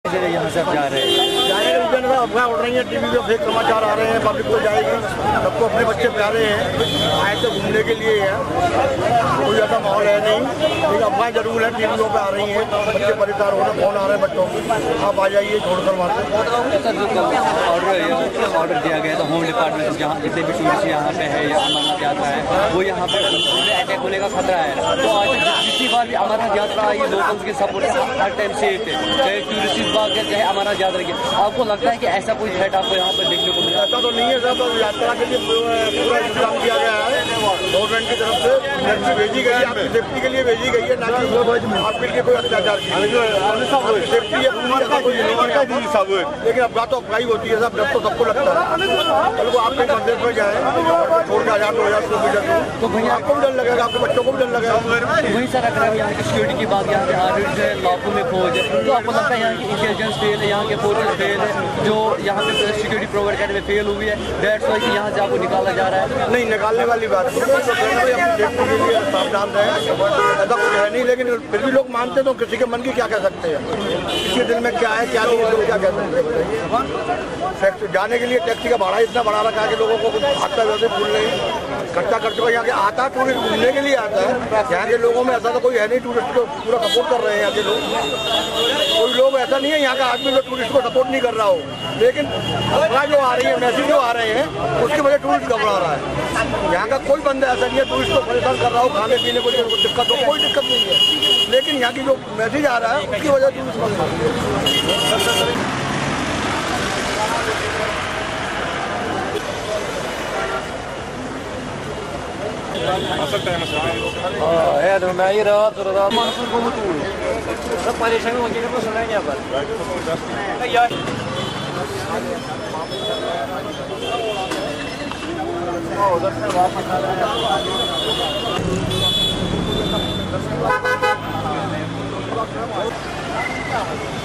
यहाँ से जा रहे हैं, जनता अफवाह उड़ रही है, टीवी पे फेक समाचार आ रहे हैं, पब्लिक को जाएगी, सबको अपने बच्चे प्यारे हैं, आए तो घूमने के लिए है, कोई ऐसा माहौल है नहीं, लेकिन अफवाह जरूर है, टीवियों पे आ रही हैं, बच्चे परेशान हो रहे हैं, फोन आ रहे हैं बच्चों को, आप आ जाइए छोड़कर वहाँ से। ऑर्डर दिया गया था होम डिपार्टमेंट, जहाँ जितने भी टूरिस्ट यहाँ पे है या अमरनाथ यात्रा है, वो यहाँ पे अटैक होने का खतरा है। तो आज जितनी बार भी अमरनाथ यात्रा आई, लोगों के सपोर्ट हर टाइम सेफ है, चाहे टूरिस्ट विभाग है चाहे अमरनाथ यात्रा की। आपको लगता है कि ऐसा कोई थ्रेट आपको यहाँ पर देखने को मिला? ऐसा तो नहीं है सर, तो यात्रा के लिए पूरा इंतजाम किया गया है गवर्नमेंट की तरफ से, टैक्सी भेजी गई है, आपकी सेफ्टी के लिए भेजी गई है, ना कि आपके लिए कोई अत्याचार की सेफ्टी है पूरी, लेकिन अफवाह तो अफवाही होती है, सब डर तो सबको लगता है। कल को आपके मंदिर पर जाए छोड़ के 1000 2000 तो भैया आपको भी डर लगेगा, आपके बच्चों को भी डर लगेगा। वही सर, अगर यहाँ की सिक्योरिटी की बात, यहाँ पे ऑलरेडी है लाखों में फौज है, तो आपको लगता है यहाँ की इंटेलिजेंस फेल है, यहाँ के फोर्सेज फेल है, जो यहाँ पे सिक्योरिटी प्रोवाइड करने में फेल हुई है, दैट्स वाई यहाँ से आपको निकाला जा रहा है? नहीं, निकालने वाली बात नहीं, तो अपनी सेफ्टी के लिए सावधान रहे, ऐसा कुछ है नहीं, लेकिन फिर भी लोग मानते तो किसी के मन की क्या कह सकते हैं, किसी दिल में क्या है क्या नहीं है, तो क्या कह सकते हैं। जाने के लिए टैक्सी का भाड़ा इतना बढ़ा रखा है कि लोगों को आता वैसे भूल नहीं खर्चा कर चुका। यहाँ के आता है टूरिस्ट घूमने के लिए आता है, यहाँ के लोगों में ऐसा तो कोई है नहीं, टूरिस्ट को पूरा सपोर्ट कर रहे हैं यहाँ के लोग, कोई लोग ऐसा नहीं है यहाँ का आदमी जो टूरिस्ट को सपोर्ट नहीं कर रहा हो, लेकिन अफवाह जो आ रही है, मैसेज जो आ रहे हैं, उसकी वजह टूरिस्ट घबरा रहा है। यहाँ का कोई बंदा ऐसा नहीं है टूरिस्ट को परेशान कर रहा हो, खाने पीने को दिक्कत हो, कोई दिक्कत नहीं है, लेकिन यहाँ की जो मैसेज आ रहा है उसकी वजह टूरिस्ट है तो मैं ही रहा तो रहा सब परेशानी होगी तो सुनाएंगे यहाँ पर। उधर से वापस